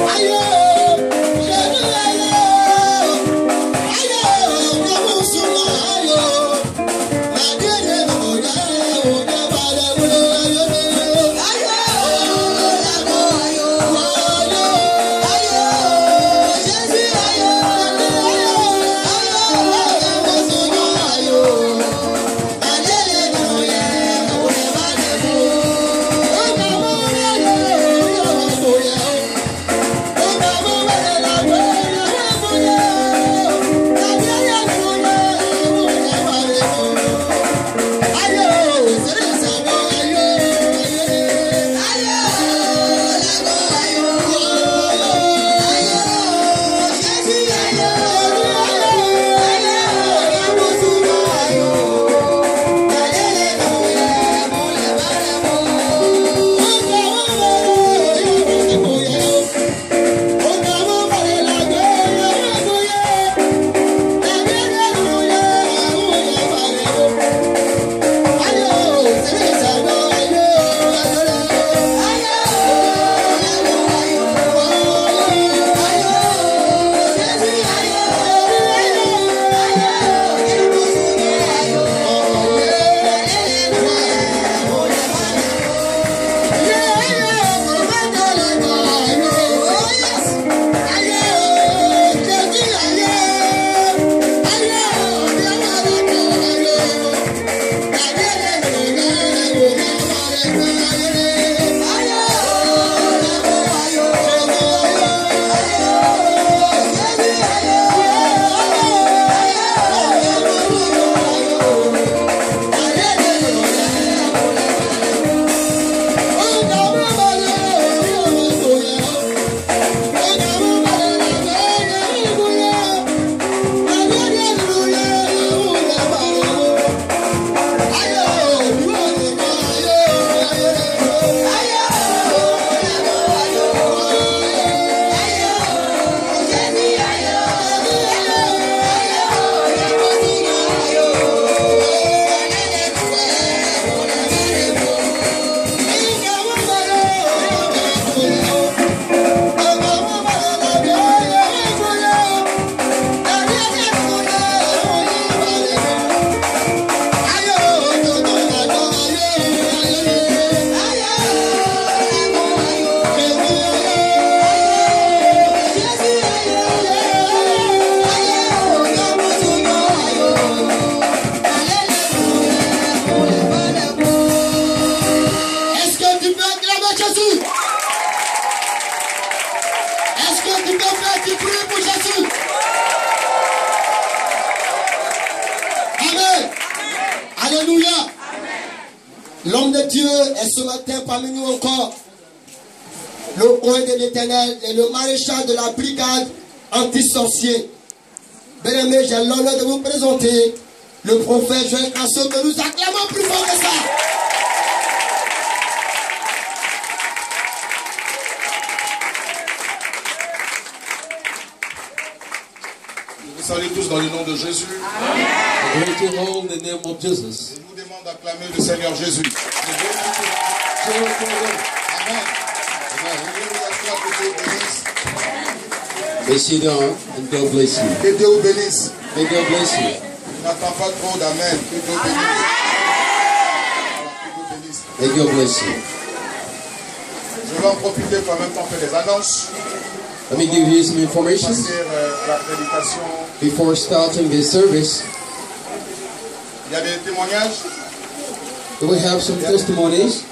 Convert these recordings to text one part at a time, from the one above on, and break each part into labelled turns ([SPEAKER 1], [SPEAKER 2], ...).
[SPEAKER 1] L'homme de Dieu est ce matin parmi nous encore. Le roi de l'Éternel est le maréchal de la brigade anti-sorcier. Bien-aimés, j'ai l'honneur de vous présenter le prophète Joël Crasso, que nous acclamons plus fort que ça.
[SPEAKER 2] Je vous salue tous dans le nom de Jésus.
[SPEAKER 3] Amen. In the name of Jesus.
[SPEAKER 2] Je vous demande d'acclamer le Seigneur Jésus. Amen.
[SPEAKER 3] May sit down and God bless you.
[SPEAKER 2] Que Dieu vous bénisse.
[SPEAKER 3] May God bless you.
[SPEAKER 2] Je n'attends pas trop d'amen. Que Dieu bénisse.
[SPEAKER 3] May God bless you.
[SPEAKER 2] Je vais en profiter pour en même temps faire des annonces.
[SPEAKER 3] Let me give you some information
[SPEAKER 2] Passer à la prédication.
[SPEAKER 3] before starting this service.
[SPEAKER 2] Il y a des témoignages.
[SPEAKER 3] We have some testimonies.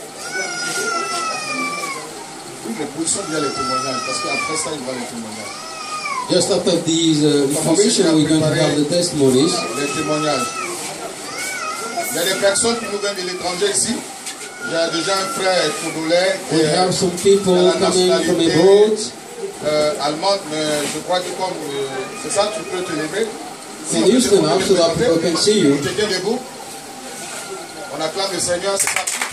[SPEAKER 2] Oui, les positions via les témoignages. Parce qu'après ça, il va les témoignages.
[SPEAKER 3] Just after these information, we're going to have the testimonies.
[SPEAKER 2] Les témoignages. Il y a des personnes qui nous viennent de l'étranger ici. J'ai déjà un frère congolais.
[SPEAKER 3] We have some people coming from abroad.
[SPEAKER 2] Allemande, mais je crois que comme c'est ça, tu peux te lever.
[SPEAKER 3] Can you stand up so that people can see you?
[SPEAKER 2] Tu tiens debout. On acclame le Seigneur. C'est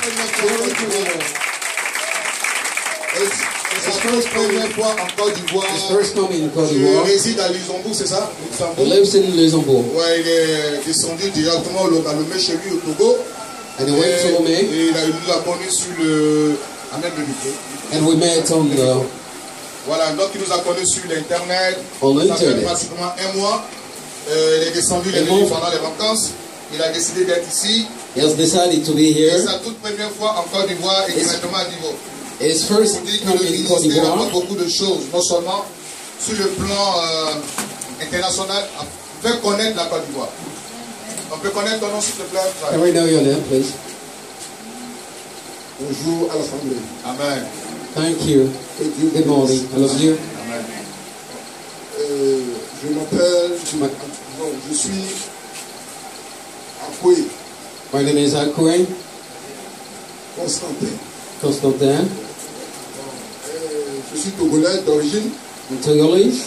[SPEAKER 2] sa première fois en Côte d'Ivoire.
[SPEAKER 3] His first time in Côte
[SPEAKER 2] Il
[SPEAKER 3] d'Ivoire.
[SPEAKER 2] réside à Luxembourg, c'est ça?
[SPEAKER 3] He lives in Luxembourg.
[SPEAKER 2] Ouais, il est descendu directement au Lomé chez lui au Togo.
[SPEAKER 3] And he went to Lomé.
[SPEAKER 2] Et il nous a connu sur le. Amène le micro.
[SPEAKER 3] And we met on
[SPEAKER 2] Voilà, donc il nous a connus sur l'internet.
[SPEAKER 3] On
[SPEAKER 2] Ça fait
[SPEAKER 3] internet.
[SPEAKER 2] pratiquement un mois. Il est descendu, il est venu pendant les vacances. Il a décidé d'être ici.
[SPEAKER 3] He has decided to be
[SPEAKER 2] C'est
[SPEAKER 3] here.
[SPEAKER 2] sa toute première fois en Côte d'Ivoire et directement à Divo.
[SPEAKER 3] His
[SPEAKER 2] On
[SPEAKER 3] first
[SPEAKER 2] dit que
[SPEAKER 3] time
[SPEAKER 2] le
[SPEAKER 3] in Côte
[SPEAKER 2] ministère a fait
[SPEAKER 3] d'Ivoire.
[SPEAKER 2] beaucoup de choses, non seulement sur le plan international, à faire connaître la Côte d'Ivoire. On peut connaître ton nom s'il te plaît, frère.
[SPEAKER 3] Can we know your name, please?
[SPEAKER 4] Bonjour à l'Assemblée.
[SPEAKER 2] Amen.
[SPEAKER 3] Thank you.
[SPEAKER 4] Que Dieu
[SPEAKER 3] Good
[SPEAKER 4] vous
[SPEAKER 3] morning.
[SPEAKER 4] bénisse.
[SPEAKER 3] I love you.
[SPEAKER 2] Amen.
[SPEAKER 4] Je m'appelle, je suis Akoué
[SPEAKER 3] My name is Akoué
[SPEAKER 4] Constantin.
[SPEAKER 3] Constantin.
[SPEAKER 4] Je suis togolais d'origine,
[SPEAKER 3] I'm Togolese.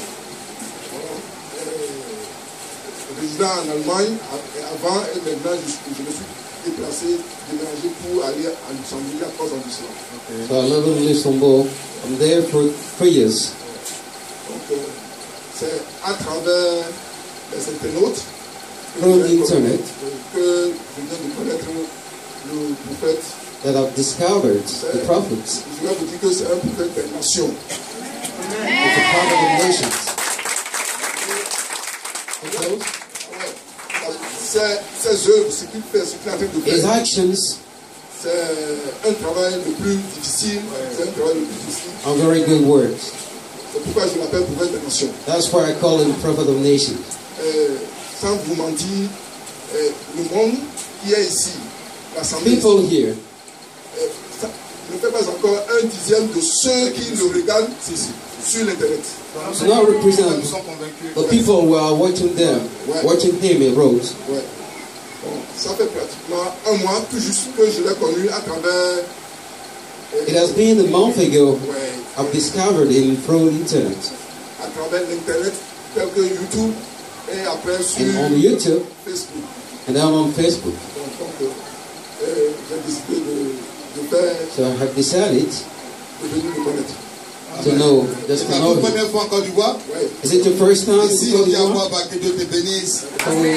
[SPEAKER 4] résident en Allemagne. Avant et maintenant, je me suis déplacé, déménagé pour aller à Luxembourg à cause de cela.
[SPEAKER 3] So I live in Luxembourg. I'm there for 3 years.
[SPEAKER 4] Donc, c'est à travers les internautes
[SPEAKER 3] Through the internet
[SPEAKER 4] que je viens de connaître le prophète.
[SPEAKER 3] that I've discovered the prophets.
[SPEAKER 4] Je vais vous dire que c'est un prophète des nations.
[SPEAKER 3] It's a prophet of the nations. Because
[SPEAKER 4] Ses œuvres, ce qu'il fait, ce qu'il est en train de
[SPEAKER 3] his
[SPEAKER 4] faire,
[SPEAKER 3] actions
[SPEAKER 4] c'est un travail le plus difficile. C'est un travail le plus difficile.
[SPEAKER 3] are very good works.
[SPEAKER 4] C'est pourquoi je l'appelle prophète des nations.
[SPEAKER 3] That's why I call him prophet of nations.
[SPEAKER 4] Sans vous mentir, le monde qui est ici, l'Assemblée,
[SPEAKER 3] People here
[SPEAKER 4] ça ne fait pas encore 1/10 de ceux qui le regardent sur l'Internet.
[SPEAKER 3] do not
[SPEAKER 2] Nous
[SPEAKER 3] represent
[SPEAKER 2] sommes convaincus.
[SPEAKER 3] the people who are watching them, watching him in roads.
[SPEAKER 4] Ouais. Bon, ça fait pratiquement un mois tout juste que je l'ai connu à travers.
[SPEAKER 3] It has been a month ago
[SPEAKER 4] Ouais,
[SPEAKER 3] I've discovered him through the internet
[SPEAKER 4] à travers l'Internet, tel que YouTube et après sur
[SPEAKER 3] and on YouTube
[SPEAKER 4] Facebook.
[SPEAKER 3] and then on Facebook.
[SPEAKER 4] Donc, j'ai décidé de faire,
[SPEAKER 3] So I have decided
[SPEAKER 4] de venir le connaître.
[SPEAKER 3] to know, just
[SPEAKER 2] C'est
[SPEAKER 3] to
[SPEAKER 2] ta
[SPEAKER 3] know
[SPEAKER 2] toute
[SPEAKER 3] him.
[SPEAKER 2] première fois en Côte d'Ivoire.
[SPEAKER 4] Ouais.
[SPEAKER 3] Is it your first time in
[SPEAKER 2] Ici,
[SPEAKER 3] Côte
[SPEAKER 2] on dit à
[SPEAKER 3] d'Ivoire?
[SPEAKER 2] moi, que Dieu te bénisse.
[SPEAKER 3] So we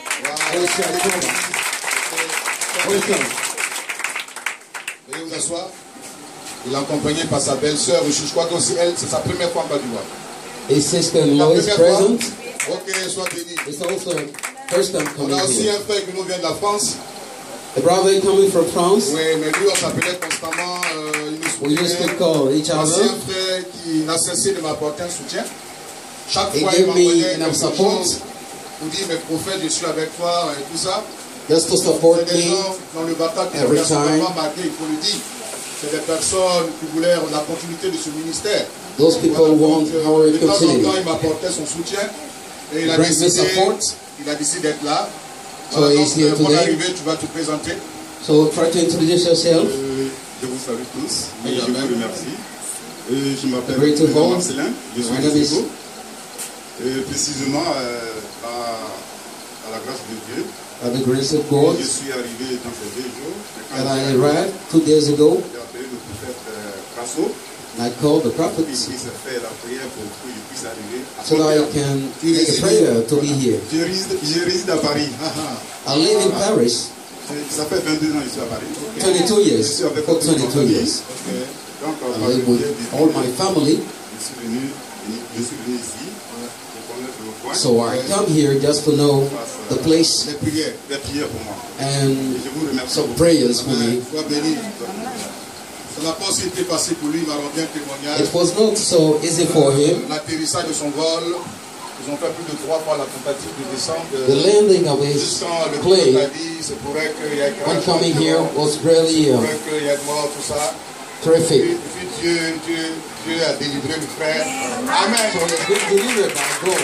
[SPEAKER 3] welcome.
[SPEAKER 2] Veuillez vous asseoir. Il est accompagné par sa belle-sœur. Je crois que aussi elle, c'est sa première fois en Côte d'Ivoire.
[SPEAKER 3] His sister-in-law
[SPEAKER 2] La
[SPEAKER 3] is
[SPEAKER 2] première fois.
[SPEAKER 3] present.
[SPEAKER 2] Ok, sois béni.
[SPEAKER 3] It's also first time
[SPEAKER 2] On
[SPEAKER 3] coming
[SPEAKER 2] a aussi
[SPEAKER 3] here.
[SPEAKER 2] un frère qui nous vient de la France.
[SPEAKER 3] The brother coming from France.
[SPEAKER 2] Oui, mais lui, on s'appelait constamment.
[SPEAKER 3] We used to call each
[SPEAKER 2] C'est un
[SPEAKER 3] other.
[SPEAKER 2] frère qui n'a cessé de m'apporter un soutien. Chaque
[SPEAKER 3] He
[SPEAKER 2] fois, il
[SPEAKER 3] gave me
[SPEAKER 2] m'envoyait
[SPEAKER 3] enough
[SPEAKER 2] quelque
[SPEAKER 3] support.
[SPEAKER 2] chose pour dire, mais prophète, je suis avec toi et tout ça.
[SPEAKER 3] Just to support
[SPEAKER 2] C'est des
[SPEAKER 3] me.
[SPEAKER 2] gens dans le bataille qui
[SPEAKER 3] every
[SPEAKER 2] sont
[SPEAKER 3] time.
[SPEAKER 2] vraiment marqués, il faut le dire. C'est des personnes qui voulaient la continuité de ce ministère.
[SPEAKER 3] Those people want how
[SPEAKER 2] De
[SPEAKER 3] we
[SPEAKER 2] temps en
[SPEAKER 3] continue.
[SPEAKER 2] temps, il m'apportait son soutien. Et il a
[SPEAKER 3] Bring me
[SPEAKER 2] décidé
[SPEAKER 3] support.
[SPEAKER 2] d'être là.
[SPEAKER 3] So
[SPEAKER 2] Voilà,
[SPEAKER 3] he's here
[SPEAKER 2] donc, mon
[SPEAKER 3] today.
[SPEAKER 2] arrivée, tu vas te présenter.
[SPEAKER 3] So try to introduce yourself.
[SPEAKER 5] Je vous salue tous et
[SPEAKER 2] Oui,
[SPEAKER 5] je
[SPEAKER 2] amen.
[SPEAKER 5] vous remercie. Je m'appelle
[SPEAKER 3] Great to hold.
[SPEAKER 5] Marcelin, je suis
[SPEAKER 3] My
[SPEAKER 5] de
[SPEAKER 3] name is-
[SPEAKER 5] Togo. Précisément à la grâce de Dieu,
[SPEAKER 3] By the grace of God,
[SPEAKER 5] je suis arrivé dans ces 2 jours. Et quand
[SPEAKER 3] and I
[SPEAKER 5] j'ai
[SPEAKER 3] arrived 2 days ago,
[SPEAKER 5] j'ai appelé le prophète Crasso
[SPEAKER 3] and I called the
[SPEAKER 5] qui
[SPEAKER 3] prophets
[SPEAKER 5] puisse faire la prière pour que je puisse arriver à
[SPEAKER 3] so that I
[SPEAKER 5] Côte-d'Ivoire.
[SPEAKER 3] can make a prayer to be here.
[SPEAKER 5] Je réside à Paris.
[SPEAKER 3] I live in Paris,
[SPEAKER 5] Ça fait 22 ans que je suis à Paris.
[SPEAKER 3] 22
[SPEAKER 5] Je
[SPEAKER 3] years,
[SPEAKER 5] suis avec
[SPEAKER 3] for
[SPEAKER 5] toute ma
[SPEAKER 3] 22
[SPEAKER 5] famille.
[SPEAKER 3] years.
[SPEAKER 5] Donc,
[SPEAKER 3] I
[SPEAKER 5] par le
[SPEAKER 3] live with
[SPEAKER 5] biais de
[SPEAKER 3] all
[SPEAKER 5] Dieu,
[SPEAKER 3] my family,
[SPEAKER 5] je suis venu ici pour connaître le point.
[SPEAKER 3] so I come here just to know the place
[SPEAKER 2] Les prières.
[SPEAKER 5] Des prières pour moi.
[SPEAKER 3] and
[SPEAKER 5] Et je vous remercie.
[SPEAKER 3] some prayers for me.
[SPEAKER 2] Sois béni. Ça n'a pas aussi été facile pour lui, il m'a rendu un témoignage.
[SPEAKER 3] It was not so easy for him.
[SPEAKER 2] L'atterrissage de son vol, ils ont fait plus de 3 fois la tentative de descendre.
[SPEAKER 3] The landing of his
[SPEAKER 2] Jusqu'en le
[SPEAKER 3] plane
[SPEAKER 2] pilote a dit, c'est pour qu'il y ait
[SPEAKER 3] when coming here was really
[SPEAKER 2] qu'il y ait de mort, tout ça.
[SPEAKER 3] terrific.
[SPEAKER 2] Puis Dieu a délivré le frère. Amen.
[SPEAKER 3] So he's been delivered by God.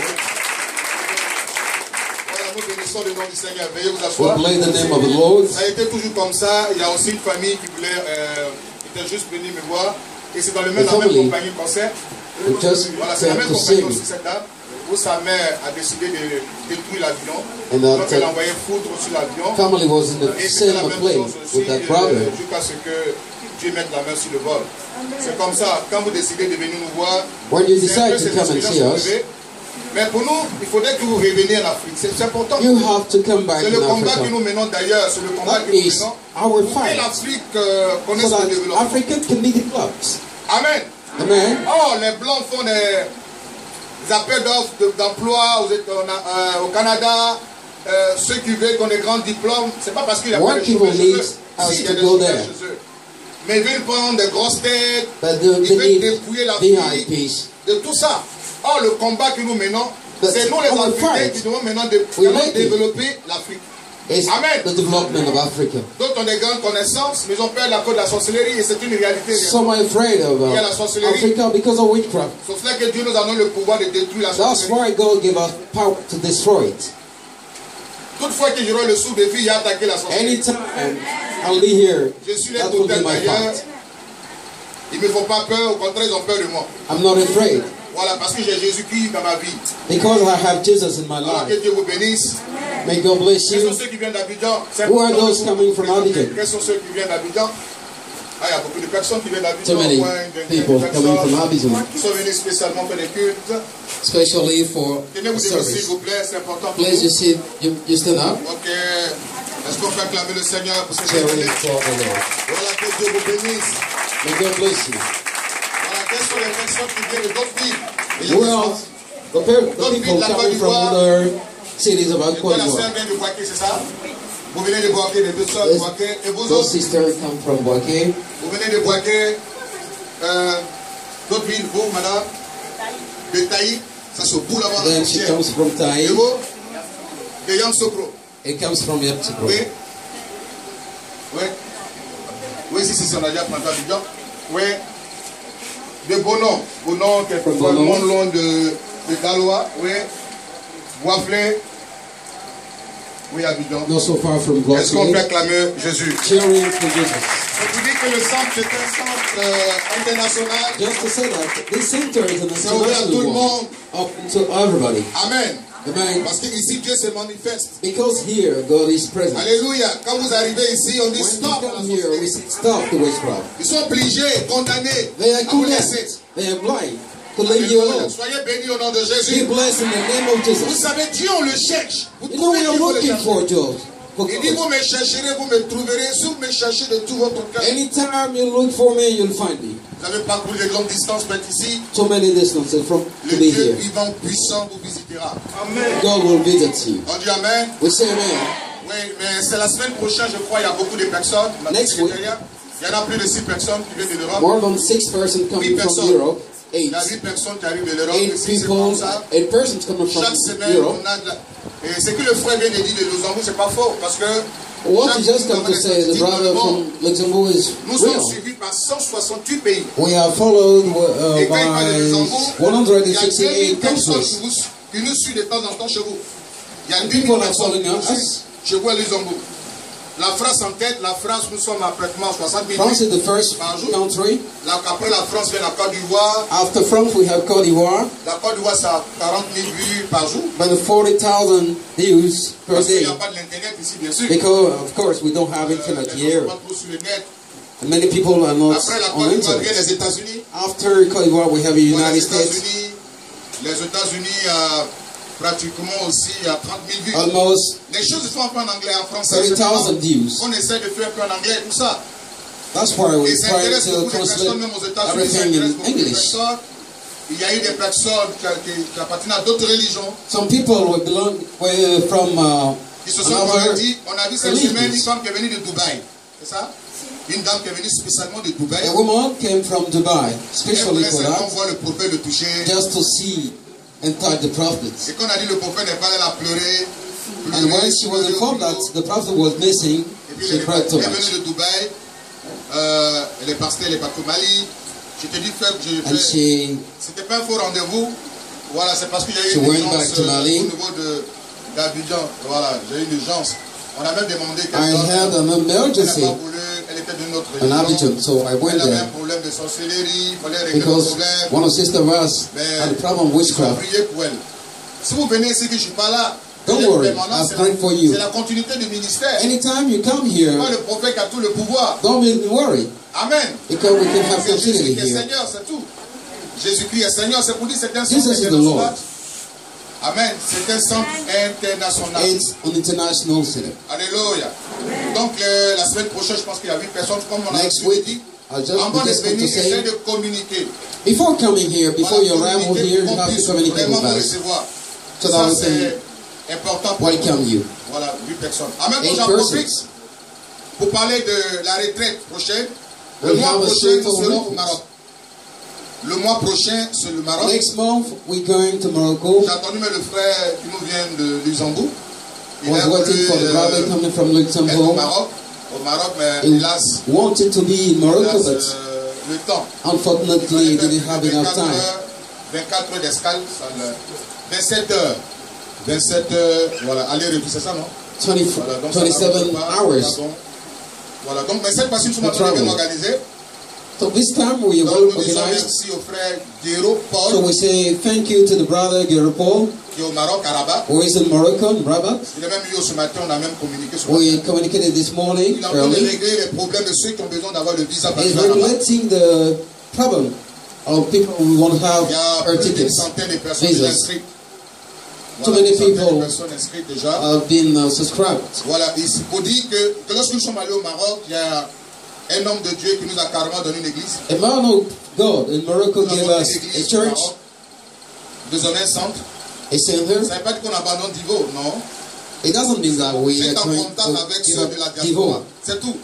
[SPEAKER 2] Voilà, nous bénissons le nom du Seigneur. Veuillez vous
[SPEAKER 3] We
[SPEAKER 2] asseoir.
[SPEAKER 3] bless the name of the Lord.
[SPEAKER 2] Ça a été toujours comme ça. Il y a aussi une famille qui voulait, qui était juste venue me voir. Et c'est dans la même
[SPEAKER 3] family
[SPEAKER 2] compagnie concert.
[SPEAKER 3] who just
[SPEAKER 2] Voilà, c'est la
[SPEAKER 3] came
[SPEAKER 2] même
[SPEAKER 3] to
[SPEAKER 2] compagnie
[SPEAKER 3] see
[SPEAKER 2] aussi,
[SPEAKER 3] me.
[SPEAKER 2] cette dame, où sa mère a décidé de détruire l'avion.
[SPEAKER 3] And
[SPEAKER 2] Donc
[SPEAKER 3] that
[SPEAKER 2] elle a envoyé foudre sur l'avion.
[SPEAKER 3] family was in the
[SPEAKER 2] Et c'était la
[SPEAKER 3] same
[SPEAKER 2] même
[SPEAKER 3] plane
[SPEAKER 2] chose aussi
[SPEAKER 3] with that brother.
[SPEAKER 2] jusqu'à ce que Dieu mette la main sur le vol. C'est comme ça, quand vous décidez de venir nous voir,
[SPEAKER 3] When you
[SPEAKER 2] c'est un peu
[SPEAKER 3] decide to
[SPEAKER 2] cette
[SPEAKER 3] come and see
[SPEAKER 2] expérience
[SPEAKER 3] us,
[SPEAKER 2] que vous vivez. Mais pour nous, il faudrait que vous reveniez en Afrique. C'est important.
[SPEAKER 3] you have to come back
[SPEAKER 2] C'est
[SPEAKER 3] in
[SPEAKER 2] le combat que
[SPEAKER 3] Africa.
[SPEAKER 2] nous menons d'ailleurs, c'est le combat
[SPEAKER 3] That
[SPEAKER 2] que nous
[SPEAKER 3] is
[SPEAKER 2] menons.
[SPEAKER 3] our
[SPEAKER 2] Et
[SPEAKER 3] fight,
[SPEAKER 2] l'Afrique
[SPEAKER 3] so
[SPEAKER 2] connaisse le
[SPEAKER 3] that
[SPEAKER 2] développement.
[SPEAKER 3] Africa can be developed.
[SPEAKER 2] Amen.
[SPEAKER 3] Amen.
[SPEAKER 2] Oh, les Blancs font des appels d'offres d'emploi au Canada. Ceux qui veulent qu'on ait grands diplômes, c'est pas parce qu'il y a pas de chômage chez eux. Si, il y a des chômage chez eux. Mais ils veulent prendre des grosses têtes, ils veulent dépouiller la vie de tout ça. Or, le combat que nous menons, c'est nous les Africains qui devons maintenant développer l'Afrique. Amen.
[SPEAKER 3] The development of Africa.
[SPEAKER 2] D'autres ont des grandes connaissances, mais ils ont peur de la cause de la sorcellerie et c'est une réalité.
[SPEAKER 3] Some are afraid of Africa because of witchcraft.
[SPEAKER 2] C'est cela que Dieu nous a donné le pouvoir de détruire la
[SPEAKER 3] That's
[SPEAKER 2] sorcellerie.
[SPEAKER 3] why God gave us power to destroy it.
[SPEAKER 2] Toutefois que j'aurai le sou de vie, il a attaqué la sorcellerie.
[SPEAKER 3] Anytime I'll be here,
[SPEAKER 2] Je suis les
[SPEAKER 3] that will be
[SPEAKER 2] totems
[SPEAKER 3] my
[SPEAKER 2] d'ailleurs.
[SPEAKER 3] fight.
[SPEAKER 2] Ils ne me font pas peur, au contraire, ils ont peur de moi.
[SPEAKER 3] I'm not afraid
[SPEAKER 2] Voilà, parce que j'ai Jésus-Christ dans ma vie.
[SPEAKER 3] because I have Jesus in my
[SPEAKER 2] Alors que
[SPEAKER 3] life.
[SPEAKER 2] Dieu vous bénisse.
[SPEAKER 3] May God bless
[SPEAKER 2] Quels
[SPEAKER 3] you.
[SPEAKER 2] sont ceux qui viennent d'Abidjan?
[SPEAKER 3] Who are those coming from Abidjan?
[SPEAKER 2] Quels sont ceux qui viennent d'Abidjan? Ah, il y a beaucoup de personnes qui viennent d'Abidjan.
[SPEAKER 3] Too many people coming from Abidjan,
[SPEAKER 2] Qui sont venus spécialement faire des cultes.
[SPEAKER 3] especially for
[SPEAKER 2] Tenez-vous debout, s'il
[SPEAKER 3] service.
[SPEAKER 2] vous plaît, c'est important pour
[SPEAKER 3] Please,
[SPEAKER 2] vous.
[SPEAKER 3] you sit, you stand up.
[SPEAKER 2] Ok. Est-ce qu'on peut acclamer le Seigneur pour cette
[SPEAKER 3] Cheering
[SPEAKER 2] journée?
[SPEAKER 3] for the Lord.
[SPEAKER 2] Voilà, que Dieu vous bénisse.
[SPEAKER 3] May God bless you.
[SPEAKER 2] Voilà, quelles sont les personnes qui viennent d'autres villes?
[SPEAKER 3] Who else? The people coming from other cities of
[SPEAKER 2] Et toi,
[SPEAKER 3] Côte
[SPEAKER 2] la
[SPEAKER 3] d'Ivoire.
[SPEAKER 2] sœur vient de Boaké, c'est ça? Vous venez de Boaké, les deux sœurs de Boaké. Et vous
[SPEAKER 3] Those
[SPEAKER 2] autres?
[SPEAKER 3] sisters come from Boaké.
[SPEAKER 2] Vous venez de Boaké. D'autres villes, vous, madame? De Taï. Ça se boule là-bas.
[SPEAKER 3] Then she comes from
[SPEAKER 2] Et
[SPEAKER 3] Tai.
[SPEAKER 2] vous? De Yamoussoukro.
[SPEAKER 3] It comes from Yamoussoukro.
[SPEAKER 2] Oui. Oui. Oui, si, on a déjà pris Abidjan. Oui. De Bonon. Bonon, quelquefois, le monde long de Galois. Oui. Boisflé. Oui, Abidjan.
[SPEAKER 3] Not so far from
[SPEAKER 2] Est-ce qu'on peut
[SPEAKER 3] Boaké.
[SPEAKER 2] acclamer Jésus?
[SPEAKER 3] Cheering for Jesus.
[SPEAKER 2] Je vous dis que le centre, c'est un centre international.
[SPEAKER 3] Just to say that this center is an
[SPEAKER 2] C'est ouvert à tout le
[SPEAKER 3] international
[SPEAKER 2] monde.
[SPEAKER 3] one, up to everybody.
[SPEAKER 2] Amen.
[SPEAKER 3] Amen.
[SPEAKER 2] Parce qu'ici, Dieu se manifeste.
[SPEAKER 3] Because here God is present.
[SPEAKER 2] Alléluia. Quand vous arrivez ici, on dit
[SPEAKER 3] When
[SPEAKER 2] stop
[SPEAKER 3] we
[SPEAKER 2] à la
[SPEAKER 3] come here, we
[SPEAKER 2] sorcellerie.
[SPEAKER 3] stop the witchcraft.
[SPEAKER 2] Ils sont obligés, condamnés
[SPEAKER 3] They are
[SPEAKER 2] à vous laisser.
[SPEAKER 3] condemned. They are blind to leave you
[SPEAKER 2] Alléluia.
[SPEAKER 3] alone.
[SPEAKER 2] Soyez bénis au nom de
[SPEAKER 3] Be
[SPEAKER 2] Jésus.
[SPEAKER 3] blessed in the name of
[SPEAKER 2] Vous
[SPEAKER 3] Jesus.
[SPEAKER 2] savez, Dieu, on le cherche. Vous
[SPEAKER 3] You know
[SPEAKER 2] trouvez
[SPEAKER 3] we are
[SPEAKER 2] qu'il faut le
[SPEAKER 3] looking
[SPEAKER 2] chercher.
[SPEAKER 3] for Job.
[SPEAKER 2] Il dit, vous me chercherez, vous me trouverez. Si vous me cherchez de tout votre cœur.
[SPEAKER 3] Anytime you look for me, you'll find me.
[SPEAKER 2] Vous avez parcouru de longues distances pour être ici.
[SPEAKER 3] So many distances from
[SPEAKER 2] Le
[SPEAKER 3] to be
[SPEAKER 2] Dieu
[SPEAKER 3] here.
[SPEAKER 2] vivant, puissant, vous visitera.
[SPEAKER 3] God will visit you.
[SPEAKER 2] On dit Amen.
[SPEAKER 3] We say amen.
[SPEAKER 2] Oui, mais c'est la semaine prochaine, je crois, il y a beaucoup de personnes.
[SPEAKER 3] Next week.
[SPEAKER 2] Il y en a plus de 6 personnes qui viennent de l'Europe.
[SPEAKER 3] More than 6 persons coming
[SPEAKER 2] 8
[SPEAKER 3] from
[SPEAKER 2] personnes.
[SPEAKER 3] Europe.
[SPEAKER 2] Il
[SPEAKER 3] 8.
[SPEAKER 2] y a 8 personnes qui arrivent de l'Europe.
[SPEAKER 3] 8
[SPEAKER 2] Ici, c'est
[SPEAKER 3] people,
[SPEAKER 2] comme ça.
[SPEAKER 3] 8 persons coming from
[SPEAKER 2] Chaque semaine,
[SPEAKER 3] Europe.
[SPEAKER 2] on a de la... Et ce que le frère vient de dire de Luxembourg, c'est pas faux. Parce que
[SPEAKER 3] What
[SPEAKER 2] chaque
[SPEAKER 3] he just
[SPEAKER 2] jour,
[SPEAKER 3] come
[SPEAKER 2] dans
[SPEAKER 3] to
[SPEAKER 2] les
[SPEAKER 3] say, the
[SPEAKER 2] statistiques dans le
[SPEAKER 3] brother
[SPEAKER 2] monde,
[SPEAKER 3] from Luxembourg is
[SPEAKER 2] nous sommes
[SPEAKER 3] real.
[SPEAKER 2] suivis par 168 pays.
[SPEAKER 3] We are followed
[SPEAKER 2] Et quand il parle de Luxembourg,
[SPEAKER 3] by
[SPEAKER 2] il y a
[SPEAKER 3] 168
[SPEAKER 2] 2000 personnes
[SPEAKER 3] countries.
[SPEAKER 2] qui nous suivent de temps en temps chez vous. Il y a
[SPEAKER 3] And
[SPEAKER 2] 2000
[SPEAKER 3] people are
[SPEAKER 2] personnes qui
[SPEAKER 3] following
[SPEAKER 2] nous suivent
[SPEAKER 3] us.
[SPEAKER 2] chez vous à Luxembourg. La France en tête, la France, nous sommes à pratiquement 60 000
[SPEAKER 3] France is the first
[SPEAKER 2] par jour.
[SPEAKER 3] country.
[SPEAKER 2] Après la France vient la Côte d'Ivoire.
[SPEAKER 3] After France, we have Côte d'Ivoire.
[SPEAKER 2] La Côte d'Ivoire, c'est à 40 000 vues par jour.
[SPEAKER 3] But 40,000 views per
[SPEAKER 2] Parce qu'il n'y
[SPEAKER 3] day.
[SPEAKER 2] a pas de l'internet ici, bien sûr.
[SPEAKER 3] Because, of course, we don't have internet
[SPEAKER 2] Les gens
[SPEAKER 3] here.
[SPEAKER 2] sont pas trop sur le net.
[SPEAKER 3] And many people are not
[SPEAKER 2] Après la
[SPEAKER 3] on
[SPEAKER 2] Côte d'Ivoire vient
[SPEAKER 3] internet.
[SPEAKER 2] les États-Unis.
[SPEAKER 3] After Côte d'Ivoire, we have the United States.
[SPEAKER 2] Les États-Unis, pratiquement aussi à 30 000 vues.
[SPEAKER 3] Almost
[SPEAKER 2] Les choses se font un peu en anglais, en français.
[SPEAKER 3] 30,000 views.
[SPEAKER 2] On essaie de faire un peu en anglais, tout ça.
[SPEAKER 3] That's why
[SPEAKER 2] Et
[SPEAKER 3] we
[SPEAKER 2] ça
[SPEAKER 3] try
[SPEAKER 2] intéresse
[SPEAKER 3] to
[SPEAKER 2] beaucoup de
[SPEAKER 3] translate
[SPEAKER 2] personnes, même aux États-Unis. Ça
[SPEAKER 3] everything
[SPEAKER 2] intéresse
[SPEAKER 3] in
[SPEAKER 2] beaucoup de
[SPEAKER 3] English.
[SPEAKER 2] personnes. Il y a eu des personnes qui appartiennent à d'autres religions,
[SPEAKER 3] Some people will belong from
[SPEAKER 2] qui se sont
[SPEAKER 3] another
[SPEAKER 2] convertis. On a vu cette
[SPEAKER 3] religions.
[SPEAKER 2] semaine une femme qui est venue de Dubaï. C'est ça? Une dame qui est venue spécialement de Dubaï.
[SPEAKER 3] A woman came from Dubai,
[SPEAKER 2] Elle
[SPEAKER 3] especially
[SPEAKER 2] voulait
[SPEAKER 3] for
[SPEAKER 2] seulement
[SPEAKER 3] that,
[SPEAKER 2] voir le prophète le toucher.
[SPEAKER 3] just to see and touch the prophets.
[SPEAKER 2] Et quand on a dit le prophète n'est pas là, elle a pleuré.
[SPEAKER 3] And when she was informed that the prophet was missing,
[SPEAKER 2] Et puis
[SPEAKER 3] she
[SPEAKER 2] elle
[SPEAKER 3] cried
[SPEAKER 2] est
[SPEAKER 3] too much.
[SPEAKER 2] venue de Dubaï. Elle est partie au Mali. Je te dis,
[SPEAKER 3] And she
[SPEAKER 2] c'était pas un faux rendez-vous. Voilà, c'est parce qu'il y a eu
[SPEAKER 3] She
[SPEAKER 2] une
[SPEAKER 3] went
[SPEAKER 2] urgence
[SPEAKER 3] back to Mali.
[SPEAKER 2] au niveau d'Abidjan. Voilà, j'ai eu une urgence. On a même demandé
[SPEAKER 3] I
[SPEAKER 2] quelqu'un.
[SPEAKER 3] had an
[SPEAKER 2] Elle n'a
[SPEAKER 3] emergency
[SPEAKER 2] pas voulu, elle était d'une autre
[SPEAKER 3] in
[SPEAKER 2] religion.
[SPEAKER 3] Abidjan, so I went
[SPEAKER 2] Elle avait un
[SPEAKER 3] there
[SPEAKER 2] problème de sorcellerie, il fallait régler le
[SPEAKER 3] because
[SPEAKER 2] problème.
[SPEAKER 3] one of sister of us had a problem with
[SPEAKER 2] Ils ont
[SPEAKER 3] witchcraft.
[SPEAKER 2] prié pour elle. Si vous venez ici que je ne suis pas là,
[SPEAKER 3] Don't
[SPEAKER 2] j'ai
[SPEAKER 3] worry,
[SPEAKER 2] une permanence,
[SPEAKER 3] I've prayed for you.
[SPEAKER 2] c'est la continuité du ministère.
[SPEAKER 3] Anytime you come
[SPEAKER 2] C'est
[SPEAKER 3] here,
[SPEAKER 2] pas le prophète qui a tout le pouvoir.
[SPEAKER 3] don't be worried
[SPEAKER 2] Amen.
[SPEAKER 3] because we can have
[SPEAKER 2] C'est
[SPEAKER 3] continuity
[SPEAKER 2] Jésus qui est
[SPEAKER 3] here.
[SPEAKER 2] Seigneur, c'est tout. Jésus-Christ est Seigneur, c'est pour dire c'est un
[SPEAKER 3] Jesus
[SPEAKER 2] centre
[SPEAKER 3] is the Lord.
[SPEAKER 2] international. Amen. C'est un centre international.
[SPEAKER 3] It's an international center.
[SPEAKER 2] Alléluia. Donc la semaine prochaine, je pense qu'il y a 8 personnes, comme on a
[SPEAKER 3] Next
[SPEAKER 2] dit. Avant de venir, essaye de communiquer.
[SPEAKER 3] Before coming here, before you arrive here, you have to communicate with us. So that we can
[SPEAKER 2] important
[SPEAKER 3] pour welcome you.
[SPEAKER 2] Voilà, 8 personnes. En même temps, j'en profite pour parler de la retraite prochaine. Le mois prochain, nous serons au Maroc. Le mois prochain, c'est le Maroc.
[SPEAKER 3] Next month, we're going to Morocco.
[SPEAKER 2] J'ai entendu le frère qui nous vient de Luxembourg.
[SPEAKER 3] Il was waiting for the brother coming from Luxembourg.
[SPEAKER 2] Au Maroc, mais hélas,
[SPEAKER 3] wanted to be in Morocco, but
[SPEAKER 2] le temps.
[SPEAKER 3] Unfortunately, they didn't have enough time.
[SPEAKER 2] 24 heures d'escale, 27 heures. 27 heures, voilà, aller-retour, c'est ça, non?
[SPEAKER 3] 27 hours.
[SPEAKER 2] Voilà, donc, mais cette fois-ci, nous sommes bien organisés.
[SPEAKER 3] So this time we well organized. So we say thank you to the brother Gero Paul, who is in Morocco, in Rabat. We communicated this morning early. He's regulating the problem of people who want to have air tickets, visas. Too many people have been subscribed.
[SPEAKER 2] Voilà, il faut dire que lorsque nous sommes allés au Maroc, il y a un homme de Dieu qui nous a carrément donné une église.
[SPEAKER 3] A man of God in Morocco gave us a church,
[SPEAKER 2] désormais un centre.
[SPEAKER 3] A center.
[SPEAKER 2] Ça ne veut pas dire qu'on abandonne Divo, non.
[SPEAKER 3] It doesn't mean that we are going
[SPEAKER 2] to
[SPEAKER 3] give up Divo.
[SPEAKER 2] C'est tout.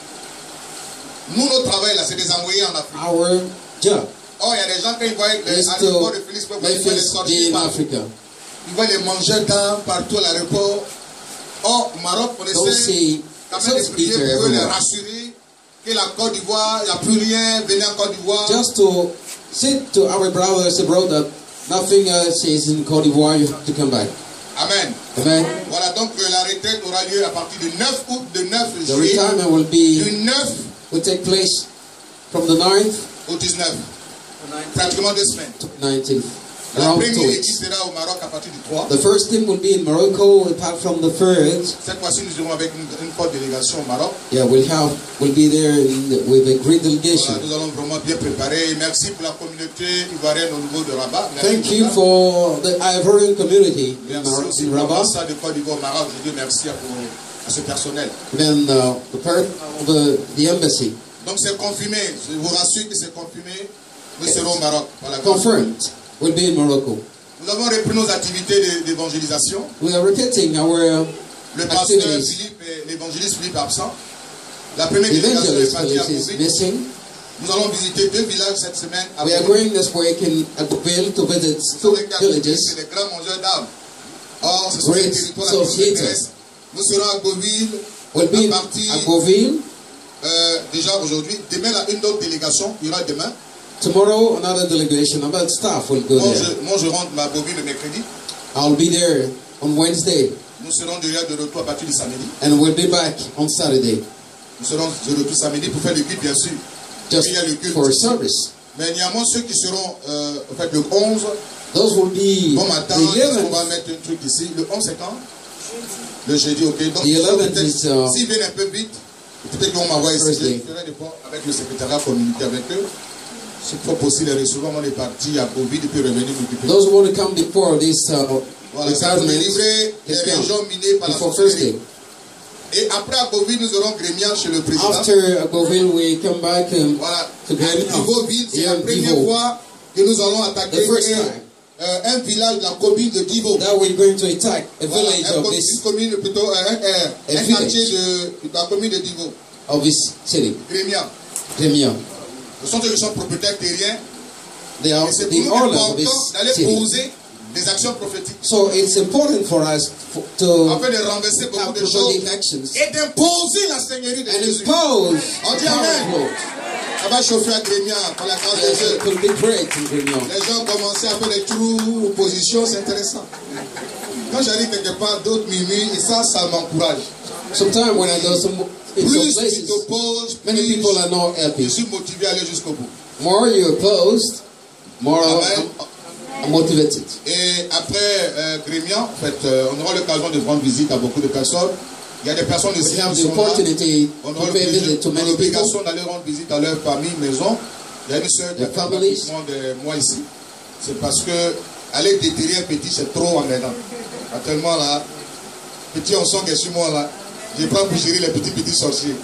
[SPEAKER 2] Nous, notre travail là, c'est des envoyer en Afrique.
[SPEAKER 3] Our job.
[SPEAKER 2] Oh, il y a des gens qui voient l'aéroport de Félix Peuple, ils voient les sortir
[SPEAKER 3] Africa.
[SPEAKER 2] Ils voient les mangeurs d'âme partout à l'aéroport. Oh, au Maroc, on essaie quand même de prier pour eux, les rassurer que la Côte d'Ivoire, il n'y a plus rien, venez en Côte d'Ivoire.
[SPEAKER 3] Just to say to our brothers abroad that nothing else is in Côte d'Ivoire, you have to come back.
[SPEAKER 2] Amen.
[SPEAKER 3] Amen.
[SPEAKER 2] Voilà, donc la retraite aura lieu à partir du 9 août, de 9
[SPEAKER 3] The
[SPEAKER 2] juillet.
[SPEAKER 3] retirement will be,
[SPEAKER 2] du 9
[SPEAKER 3] will take place from the 9th
[SPEAKER 2] au 19. Pratiquement 2 semaines.
[SPEAKER 3] to 19th.
[SPEAKER 2] La
[SPEAKER 3] Around 2
[SPEAKER 2] première
[SPEAKER 3] weeks.
[SPEAKER 2] équipe sera au Maroc à partir du 3.
[SPEAKER 3] The first team will be in Morocco, apart from the 3rd.
[SPEAKER 2] Cette fois-ci, nous irons avec une forte délégation au Maroc.
[SPEAKER 3] Yeah, we'll be there with a great delegation.
[SPEAKER 2] Voilà, nous allons vraiment bien préparer. Merci pour la communauté ivoirienne au niveau de Rabat.
[SPEAKER 3] Thank you for the Ivorian community
[SPEAKER 2] merci
[SPEAKER 3] in Rabat.
[SPEAKER 2] Merci de Côte d'Ivoire au Maroc. Je dis merci à ce personnel.
[SPEAKER 3] Then the embassy.
[SPEAKER 2] Donc c'est confirmé. Je vous rassure que c'est confirmé. Nous serons au Maroc. Voilà.
[SPEAKER 3] Confirmed. We'll be in Morocco.
[SPEAKER 2] Nous avons repris nos activités d'évangélisation.
[SPEAKER 3] We are repeating our
[SPEAKER 2] le pasteur
[SPEAKER 3] activities.
[SPEAKER 2] Philippe, l'évangéliste Philippe absent. La première délégation est partie à Covid. Nous allons visiter 2 villages cette semaine.
[SPEAKER 3] We are going this week in Agouville to visit 2 villages.
[SPEAKER 2] C'est des grands mangeurs d'âme. Or, ce sont des territoires qui nous intéressent. Nous serons à Agouville.
[SPEAKER 3] We'll be à Agouville.
[SPEAKER 2] Déjà aujourd'hui. Demain, une autre délégation. Il y aura demain.
[SPEAKER 3] Tomorrow, another delegation, about staff will go there.
[SPEAKER 2] Moi, je rentre ma bobine le mercredi.
[SPEAKER 3] I'll be there on Wednesday.
[SPEAKER 2] Nous serons déjà de retour à partir du samedi.
[SPEAKER 3] And we'll be back on Saturday.
[SPEAKER 2] Nous serons de retour samedi pour faire le culte, bien sûr.
[SPEAKER 3] Just for a service.
[SPEAKER 2] Mais néanmoins, ceux qui seront, en fait, le 11.
[SPEAKER 3] Those will be
[SPEAKER 2] bon matin, on va mettre un truc ici. Le 11, c'est quand? Le jeudi, ok. Donc, s'ils viennent un peu vite, peut-être qu'on m'envoie ici. Je ferai des fois avec le secrétariat communiquer avec eux. C'est pas possible les recevoir, on est parti à Covid et puis revenir m'occuper.
[SPEAKER 3] Those who want to come before this
[SPEAKER 2] voilà, ça pour livrer les régions minées par la sorcellerie. Et après à Covid, nous aurons Grémian chez le président.
[SPEAKER 3] After Agoville, we come back
[SPEAKER 2] voilà.
[SPEAKER 3] To
[SPEAKER 2] Divoville, c'est la première fois que nous allons attaquer un village de la commune de Divo.
[SPEAKER 3] Now we're going to attack a village of this.
[SPEAKER 2] Une commune plutôt un quartier de la commune de Divo.
[SPEAKER 3] Of this city. Grémian.
[SPEAKER 2] Ce sont ceux qui sont propriétaires terriens.
[SPEAKER 3] C'est pour nous important
[SPEAKER 2] d'aller poser des actions prophétiques.
[SPEAKER 3] So it's important for us to
[SPEAKER 2] afin de renverser beaucoup de choses et d'imposer la seigneurie de Jésus. On dit Amen. Ça va chauffer à Grémian par la grâce de Dieu. Les gens commencent à faire des trous, opposition, c'est intéressant. Quand j'arrive quelque part, d'autres murmurent et ça m'encourage.
[SPEAKER 3] Sometimes when I go some
[SPEAKER 2] plus
[SPEAKER 3] places,
[SPEAKER 2] tu t'opposes,
[SPEAKER 3] many people are not happy.
[SPEAKER 2] Je suis motivé à aller jusqu'au bout.
[SPEAKER 3] More you're opposed, more I'm motivated.
[SPEAKER 2] Et après Grémian, en fait, on aura l'occasion de rendre visite à beaucoup de personnes. Il y a des personnes ici qui sont là. On aura l'obligation d'aller rendre visite à leur famille, maison. Il y a une soeur qui a fait de moi ici. C'est parce que aller déterrer un petit, c'est trop emmerdant. Actuellement là, petit on sent que sur moi là. Je prends pour gérer les petits sorciers.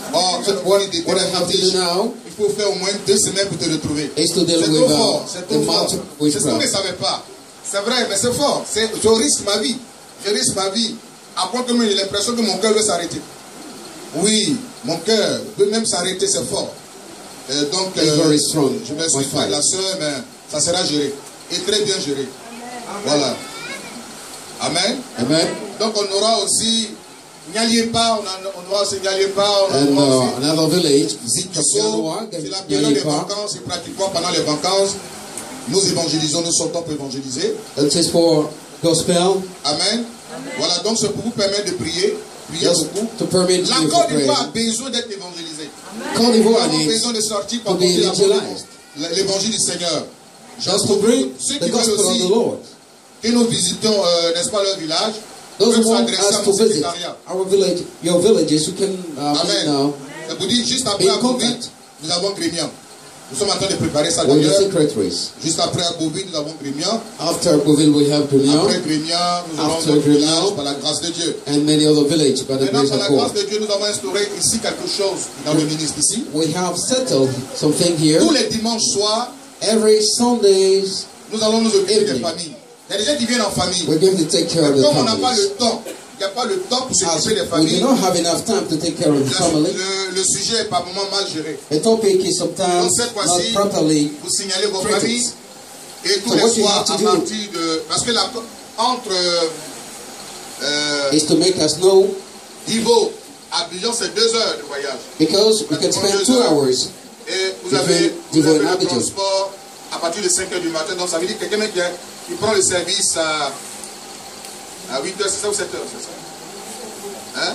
[SPEAKER 2] Oh,
[SPEAKER 3] what I have to do now
[SPEAKER 2] il faut faire au moins 2 semaines pour te retrouver.
[SPEAKER 3] is to deal
[SPEAKER 2] C'est
[SPEAKER 3] with
[SPEAKER 2] trop fort, c'est
[SPEAKER 3] the
[SPEAKER 2] trop fort.
[SPEAKER 3] multiple
[SPEAKER 2] C'est ce qu'on ne
[SPEAKER 3] witchcraft.
[SPEAKER 2] savait pas. C'est vrai, mais c'est fort. Je risque ma vie. Je risque ma vie. À point que j'ai l'impression que mon cœur veut s'arrêter. Oui, mon cœur peut même s'arrêter, c'est fort. Donc, je m'excuse pas de la soeur, mais ça sera géré. Et très bien géré. Voilà. Amen.
[SPEAKER 3] Amen.
[SPEAKER 2] Donc, on aura aussi Nyaliépa, on aura aussi Nyaliépa, on aura aussi
[SPEAKER 3] another village,
[SPEAKER 2] Zikiso. C'est la période des vacances, et pratiquement pendant les vacances, nous évangélisons, nous sortons pour évangéliser.
[SPEAKER 3] It is for gospel.
[SPEAKER 2] Amen. Voilà, donc c'est pour vous permettre de prier. Priez beaucoup.
[SPEAKER 3] To permit
[SPEAKER 2] La
[SPEAKER 3] you to
[SPEAKER 2] Côte
[SPEAKER 3] pray.
[SPEAKER 2] d'Ivoire a besoin d'être évangélisée.
[SPEAKER 3] Côte
[SPEAKER 2] Nous
[SPEAKER 3] d'Ivoire
[SPEAKER 2] avons
[SPEAKER 3] needs
[SPEAKER 2] besoin de sortir pour
[SPEAKER 3] to be
[SPEAKER 2] porter
[SPEAKER 3] evangelized.
[SPEAKER 2] l'évangile du Seigneur.
[SPEAKER 3] Just to bring
[SPEAKER 2] Ceux
[SPEAKER 3] the
[SPEAKER 2] qui veulent
[SPEAKER 3] gospel of
[SPEAKER 2] aussi
[SPEAKER 3] the Lord.
[SPEAKER 2] que nous visitons, n'est-ce pas, leur village,
[SPEAKER 3] Those
[SPEAKER 2] peuvent
[SPEAKER 3] who want
[SPEAKER 2] s'adresser à
[SPEAKER 3] us to
[SPEAKER 2] mon
[SPEAKER 3] visit
[SPEAKER 2] secrétariat.
[SPEAKER 3] our village, your villages, you can
[SPEAKER 2] Amen. Je vous dis, juste après
[SPEAKER 3] be in
[SPEAKER 2] Agobi,
[SPEAKER 3] contact
[SPEAKER 2] nous avons Grémian. Nous sommes en train de préparer ça
[SPEAKER 3] with the
[SPEAKER 2] d'ailleurs.
[SPEAKER 3] secretaries.
[SPEAKER 2] Juste après Agobi, nous avons Grémian.
[SPEAKER 3] After Boville, we have Grignon,
[SPEAKER 2] Après Grémian, nous avons
[SPEAKER 3] After
[SPEAKER 2] notre
[SPEAKER 3] Grignon,
[SPEAKER 2] village par la grâce de Dieu.
[SPEAKER 3] and many other villages by the
[SPEAKER 2] Maintenant,
[SPEAKER 3] grace
[SPEAKER 2] par la
[SPEAKER 3] of
[SPEAKER 2] grâce
[SPEAKER 3] God.
[SPEAKER 2] de Dieu, nous avons instauré ici quelque chose dans le ministre ici.
[SPEAKER 3] We have settled something here.
[SPEAKER 2] Tous les dimanches soirs,
[SPEAKER 3] Every Sundays,
[SPEAKER 2] nous allons nous occuper des
[SPEAKER 3] Evening.
[SPEAKER 2] familles. Il y a des gens qui viennent en famille.
[SPEAKER 3] we're going to take care of
[SPEAKER 2] Mais
[SPEAKER 3] the
[SPEAKER 2] comme on n'a pas
[SPEAKER 3] families.
[SPEAKER 2] le temps, il n'y a pas le temps pour
[SPEAKER 3] As
[SPEAKER 2] s'occuper des
[SPEAKER 3] we do
[SPEAKER 2] familles,
[SPEAKER 3] not have enough time to take care of the family,
[SPEAKER 2] le sujet est par moments mal géré.
[SPEAKER 3] the topic is sometimes
[SPEAKER 2] Donc cette
[SPEAKER 3] not
[SPEAKER 2] fois-ci,
[SPEAKER 3] properly
[SPEAKER 2] vous signalez vos
[SPEAKER 3] treated.
[SPEAKER 2] familles et tous
[SPEAKER 3] So
[SPEAKER 2] les
[SPEAKER 3] what you
[SPEAKER 2] soirs
[SPEAKER 3] have to
[SPEAKER 2] à
[SPEAKER 3] do
[SPEAKER 2] partir de... Parce que entre
[SPEAKER 3] is to make us know,
[SPEAKER 2] Ivo, Abidjan, c'est 2 heures de voyage.
[SPEAKER 3] because we can spend 2 hours.
[SPEAKER 2] Et vous
[SPEAKER 3] Between
[SPEAKER 2] avez
[SPEAKER 3] Ivo and
[SPEAKER 2] le
[SPEAKER 3] Abidjan.
[SPEAKER 2] transport à partir de 5 heures du matin. Donc ça veut dire que quelqu'un qui prend le service à 8 heures, c'est ça ou 7 heures, c'est ça? Hein?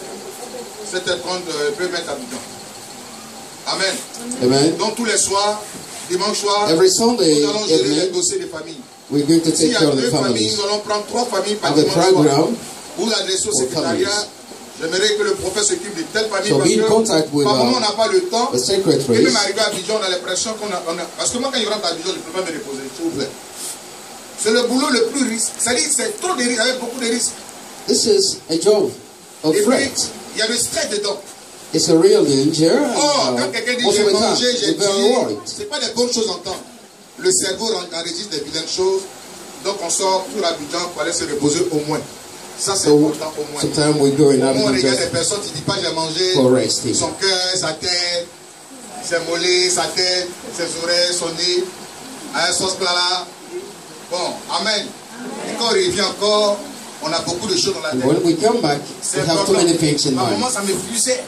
[SPEAKER 2] 7h30, il peut mettre Abidjan. Amen.
[SPEAKER 3] Amen.
[SPEAKER 2] Donc tous les soirs, dimanche soir,
[SPEAKER 3] Every Sunday
[SPEAKER 2] nous allons gérer les
[SPEAKER 3] evening,
[SPEAKER 2] dossiers des familles.
[SPEAKER 3] we're going to
[SPEAKER 2] S'il
[SPEAKER 3] take
[SPEAKER 2] y a
[SPEAKER 3] care of
[SPEAKER 2] 2
[SPEAKER 3] the
[SPEAKER 2] familles,
[SPEAKER 3] families.
[SPEAKER 2] nous allons prendre 3 familles par
[SPEAKER 3] Of the
[SPEAKER 2] dimanche soir.
[SPEAKER 3] program,
[SPEAKER 2] Vous l'adressez au
[SPEAKER 3] for
[SPEAKER 2] secrétariat.
[SPEAKER 3] families.
[SPEAKER 2] J'aimerais que le prophète s'occupe de telle famille
[SPEAKER 3] So
[SPEAKER 2] parce
[SPEAKER 3] be in
[SPEAKER 2] que
[SPEAKER 3] contact with
[SPEAKER 2] par moment on n'a pas le temps.
[SPEAKER 3] the
[SPEAKER 2] Et
[SPEAKER 3] secretaries.
[SPEAKER 2] même arrivé à Abidjan, on a l'impression qu'on a... Parce que moi, quand je rentre à Abidjan, je ne peux pas me reposer, s'il vous plaît. C'est le boulot le plus risque. C'est-à-dire que c'est trop de risques, avec beaucoup de risques.
[SPEAKER 3] This is a job of
[SPEAKER 2] Et puis,
[SPEAKER 3] threat.
[SPEAKER 2] il y a le stress dedans.
[SPEAKER 3] It's a real danger.
[SPEAKER 2] Oh,
[SPEAKER 3] And,
[SPEAKER 2] quand quelqu'un dit
[SPEAKER 3] most
[SPEAKER 2] j'ai
[SPEAKER 3] of the time,
[SPEAKER 2] mangé, j'ai
[SPEAKER 3] we're very
[SPEAKER 2] dit,
[SPEAKER 3] worried.
[SPEAKER 2] c'est pas des bonnes choses à entendre. Le cerveau enregistre des vilaines choses. Donc on sort pour Abidjan pour aller se reposer au moins. Ça c'est
[SPEAKER 3] So
[SPEAKER 2] important au moins.
[SPEAKER 3] sometimes we go in
[SPEAKER 2] Au moins on
[SPEAKER 3] Abidjan
[SPEAKER 2] regarde des
[SPEAKER 3] just
[SPEAKER 2] personnes qui ne disent pas j'ai mangé.
[SPEAKER 3] for resting.
[SPEAKER 2] Son cœur, sa tête, ses mollets, sa tête, ses oreilles, son nez, un sauce plat là. Bon, amen. Et quand on revient encore, on a beaucoup de choses dans la
[SPEAKER 3] And
[SPEAKER 2] tête.
[SPEAKER 3] when we come back,
[SPEAKER 2] C'est
[SPEAKER 3] we have too
[SPEAKER 2] important.
[SPEAKER 3] many things in
[SPEAKER 2] À un
[SPEAKER 3] mind.
[SPEAKER 2] moment, ça me fusait.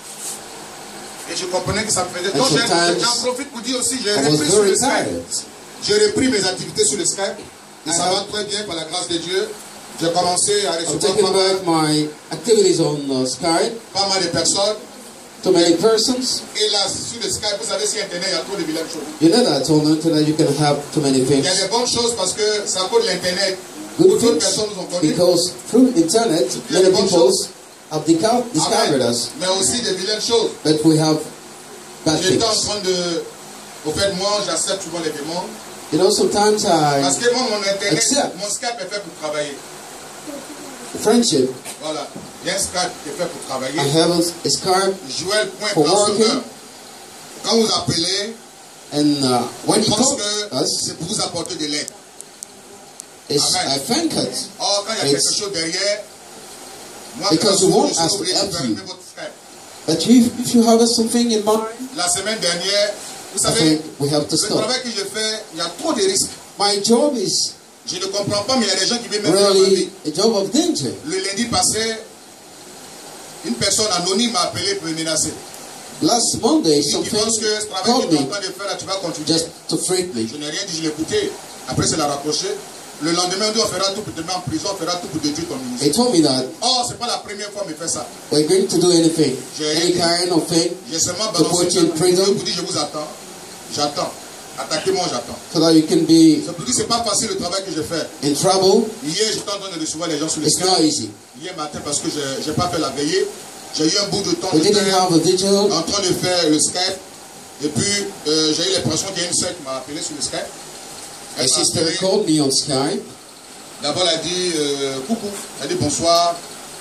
[SPEAKER 2] Et je comprenais que ça me faisait.
[SPEAKER 3] And
[SPEAKER 2] Donc
[SPEAKER 3] sometimes
[SPEAKER 2] j'en profite pour dire aussi, j'ai
[SPEAKER 3] I was
[SPEAKER 2] repris sur
[SPEAKER 3] very
[SPEAKER 2] le Skype.
[SPEAKER 3] tired.
[SPEAKER 2] J'ai repris mes activités sur le Skype. Et ça va très bien par la grâce de Dieu. J'ai commencé à
[SPEAKER 3] I'm
[SPEAKER 2] recevoir
[SPEAKER 3] taking back my activities on Skype.
[SPEAKER 2] pas mal de personnes.
[SPEAKER 3] Too many persons.
[SPEAKER 2] Et là, sur le Skype, vous savez, sur Internet, il y a trop de vilaines choses.
[SPEAKER 3] You know that on the internet you can have too many
[SPEAKER 2] Il
[SPEAKER 3] things.
[SPEAKER 2] y a des bonnes choses parce que c'est à cause de l'Internet.
[SPEAKER 3] Good
[SPEAKER 2] Beaucoup de
[SPEAKER 3] things,
[SPEAKER 2] personnes nous ont connus.
[SPEAKER 3] because through internet,
[SPEAKER 2] Il y a
[SPEAKER 3] many
[SPEAKER 2] des bonnes
[SPEAKER 3] people
[SPEAKER 2] choses.
[SPEAKER 3] have discovered
[SPEAKER 2] Amen.
[SPEAKER 3] us,
[SPEAKER 2] Mais aussi des vilaines choses.
[SPEAKER 3] but we have bad
[SPEAKER 2] J'étais en
[SPEAKER 3] things.
[SPEAKER 2] train de... Au fait, moi, j'accepte souvent les démons.
[SPEAKER 3] You know, sometimes
[SPEAKER 2] Parce
[SPEAKER 3] I
[SPEAKER 2] que moi, mon Internet,
[SPEAKER 3] Accept.
[SPEAKER 2] mon Skype est fait pour travailler.
[SPEAKER 3] friendship.
[SPEAKER 2] Voilà. Il y a un Skype qui est fait pour travailler.
[SPEAKER 3] I have a Skype,
[SPEAKER 2] Joël
[SPEAKER 3] For
[SPEAKER 2] Point
[SPEAKER 3] working.
[SPEAKER 2] Quand vous appelez,
[SPEAKER 3] and when
[SPEAKER 2] je
[SPEAKER 3] you
[SPEAKER 2] pense
[SPEAKER 3] call
[SPEAKER 2] que
[SPEAKER 3] us,
[SPEAKER 2] c'est pour vous apporter de l'aide.
[SPEAKER 3] it's
[SPEAKER 2] Amen.
[SPEAKER 3] I thank it.
[SPEAKER 2] Or, quand il y a
[SPEAKER 3] It's-
[SPEAKER 2] quelque chose derrière, moi,
[SPEAKER 3] Because
[SPEAKER 2] quand
[SPEAKER 3] you want
[SPEAKER 2] je suis
[SPEAKER 3] us to
[SPEAKER 2] obligé de
[SPEAKER 3] help
[SPEAKER 2] fermer
[SPEAKER 3] you.
[SPEAKER 2] votre Skype.
[SPEAKER 3] But if you have something in mind,
[SPEAKER 2] La semaine dernière, vous
[SPEAKER 3] I
[SPEAKER 2] savez,
[SPEAKER 3] think we have to
[SPEAKER 2] le
[SPEAKER 3] stop.
[SPEAKER 2] travail que je fais, il y a trop de risques.
[SPEAKER 3] My job is
[SPEAKER 2] Je ne comprends pas, mais il y a des gens qui veulent même faire ma
[SPEAKER 3] really
[SPEAKER 2] vie.
[SPEAKER 3] a job of danger.
[SPEAKER 2] Le lundi passé, une personne anonyme m'a appelé pour me menacer.
[SPEAKER 3] Last Monday,
[SPEAKER 2] Il dit, tu
[SPEAKER 3] something
[SPEAKER 2] penses que ce travail
[SPEAKER 3] called
[SPEAKER 2] que tu es en
[SPEAKER 3] me
[SPEAKER 2] train de faire là, tu vas continuer.
[SPEAKER 3] just to threat me.
[SPEAKER 2] Je n'ai rien dit, je l'ai écouté. Après, c'est la raccroché. Le lendemain, on dit on fera tout pour te mettre en prison, on fera tout pour détruire ton ministère.
[SPEAKER 3] They told me that
[SPEAKER 2] Oh, c'est pas la première fois qu'il me fait ça.
[SPEAKER 3] we're going to do anything,
[SPEAKER 2] J'ai
[SPEAKER 3] any
[SPEAKER 2] rien
[SPEAKER 3] kind of thing,
[SPEAKER 2] J'ai seulement
[SPEAKER 3] to put
[SPEAKER 2] balancé
[SPEAKER 3] you in
[SPEAKER 2] je
[SPEAKER 3] prison
[SPEAKER 2] vous dis, je vous attends. J'attends. Attaquez-moi, j'attends.
[SPEAKER 3] so that you can be
[SPEAKER 2] C'est pour dire, c'est pas facile le travail que je fais.
[SPEAKER 3] in trouble.
[SPEAKER 2] Hier, j'étais en train de recevoir les gens sur le
[SPEAKER 3] It's not
[SPEAKER 2] Skype.
[SPEAKER 3] easy.
[SPEAKER 2] Hier matin, parce que je n'ai pas fait la veillée, j'ai eu un bout de temps.
[SPEAKER 3] We
[SPEAKER 2] J'étais
[SPEAKER 3] didn't have a vigil.
[SPEAKER 2] en train de faire le Skype. Et puis, j'ai eu l'impression qu'il y a une sœur qui m'a appelé sur le Skype.
[SPEAKER 3] A
[SPEAKER 2] Elle m'a
[SPEAKER 3] sister
[SPEAKER 2] appelé.
[SPEAKER 3] called me on Skype.
[SPEAKER 2] D'abord, elle a dit coucou. Elle a dit bonsoir.